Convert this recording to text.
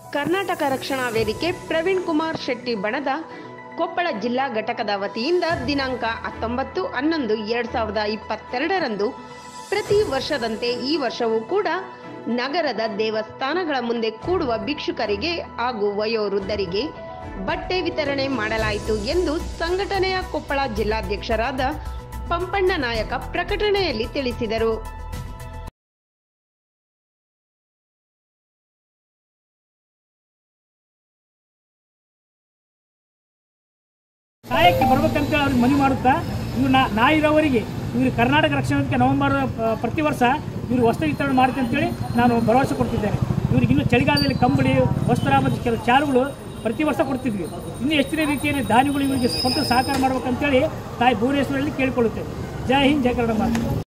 ಕರ್ನಾಟಕ ರಕ್ಷಣಾ ವೇದಿಕೆ ಪ್ರವೀಣ್ ಕುಮಾರ್ ಶೆಟ್ಟಿ ಬಣದ ಕೊಪ್ಪಳ ಜಿಲ್ಲಾ ಘಟಕದ ವತಿಯಿಂದ ದಿನಾಂಕ 19/11/2022ರಂದು ಪ್ರತಿ ವರ್ಷದಂತೆ ಈ ವರ್ಷವೂ ಕೂಡ ನಗರದ ದೇವಸ್ಥಾನಗಳ ಮುಂದೆ ಕೂಡುವ ಭಿಕ್ಷುಕರಿಗೆ ಹಾಗೂ ವಯೋವೃದ್ಧರಿಗೆ ಬಟ್ಟೆ ವಿತರಣೆ ಮಾಡಲಾಯಿತು ಎಂದು ಸಂಘಟನೆಯ ಕೊಪ್ಪಳ ಜಿಲ್ಲಾಧ್ಯಕ್ಷರಾದ ಪಂಪಣ್ಣ ನಾಯಕ ಪ್ರಕಟಣೆಯಲ್ಲಿ ತಿಳಿಸಿದರು. ಸಹಾಯಕ್ಕೆ ಬರ್ಬೇಕಂತ ಅವ್ರಿಗೆ ಮನವಿ ಮಾಡುತ್ತಾ ಇವ್ರು ನಾ ಇರೋವರಿಗೆ ಇವರು ಕರ್ನಾಟಕ ರಕ್ಷಣಾ ವೇದಿಕೆ ನವೆಂಬರ್ ಪ್ರತಿ ವರ್ಷ ಇವರು ವಸ್ತ್ರ ವಿತರಣೆ ಮಾಡುತ್ತೆ ಅಂತೇಳಿ ನಾನು ಭರವಸೆ ಕೊಡ್ತಿದ್ದೇನೆ. ಇವ್ರಿಗೆ ಇನ್ನೂ ಚಳಿಗಾಲದಲ್ಲಿ ಕಂಬಳಿ ವಸ್ತ್ರ ಮತ್ತು ಕೆಲವು ಚಾರುಗಳು ಪ್ರತಿ ವರ್ಷ ಕೊಡ್ತಿದ್ವಿ. ಇನ್ನೂ ಹೆಚ್ಚಿನ ರೀತಿಯಲ್ಲಿ ದಾನಿಗಳು ಇವರಿಗೆ ಕೊಟ್ಟು ಸಹಕಾರ ಮಾಡ್ಬೇಕಂತೇಳಿ ತಾಯಿ ಭುವನೇಶ್ವರಲ್ಲಿ ಕೇಳಿಕೊಳ್ಳುತ್ತೇವೆ. ಜೈ ಹಿಂದ್, ಜೈ ಕನ್ನಡ ಮಾತು.